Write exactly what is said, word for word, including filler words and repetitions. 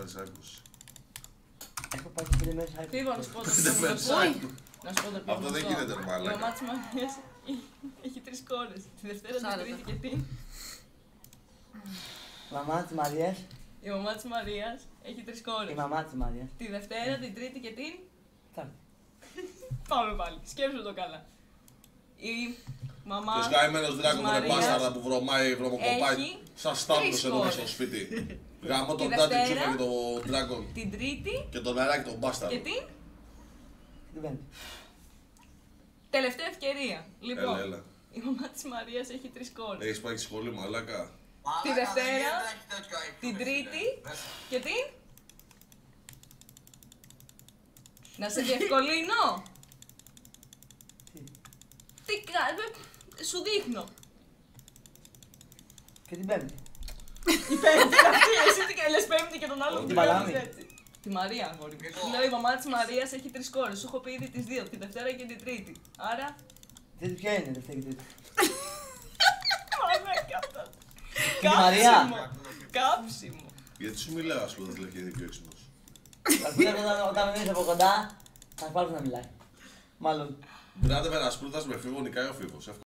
μέρες έκπτωση. Έχω πάει πέντε μέρες έκπτωση. Φίβο, να σου πω το Πέντε πιο μέρες γνωστό. έκπτωση. Να σου πω το πιο Αυτό δεν γνωστό. γίνεται, ρε Η μαλάκα. μαμά της Μαρίας έχει τρεις κόρες. Τη Δευτέρα, την Τρίτη και την. Μαμά της Μαρίας. Η μαμά της Μαρίας έχει τρεις Η κόρες. μαμά της Μαρίας. Τη Δευτέρα, την Τρίτη και την. Τάρτη. Πάμε πάλι, σκέψου το καλά. Η μαμά Και ο σκαημένος της δράκο με Μαρίας μπάσταρδα που βρωμάει, βρωμοκοπάει. έχει Σαν στάμπλος τρεις εδώ μέσα κόρες. στο σπίτι. Γαμώ τον Τη Τάτι Δευτέρα, Τσούφα και τον Dragon. την Τρίτη Και τον νεράκι τον μπάσταρδο. και την. Τι πέντε. Τελευταία ευκαιρία. Λοιπόν, Έλα, έλα. η μαμά της Μαρίας έχει τρεις κόρες. Έχεις πάει στη σχολή, μαλάκα. Τη Δευτέρα, την Τρίτη και την. Να σε διευκολύνω. Τι. Τι κάνει, σου δείχνω. Και την πέμπτη. Η πέμπτη αυτή, εσύ τι λες πέμπτη και τον άλλον Την την Παλάμη. κάνεις έτσι. Τη Μαρία, αγόρι μου. Σου λέω η μαμά της Μαρίας έχει τρεις κόρες. Σου έχω πει ήδη τις δύο, τη Δευτέρα και την Τρίτη. Άρα. Τρίτη ποια είναι, Δευτέρα και Τρίτη. Μαλάκα αυτό. Τη Μαρία. Κάψιμο. Κάψιμο. Γιατί σου μιλάω, ας πούμε, δηλαδή, και είναι πιο έξυπνος. Ας πούμε όταν- όταν με δεις από κοντά, θα πάρεις να μιλάει. Μάλλον. Μπράβο, με ένα σπρούτας με φίβο, νικάει ο φίβος.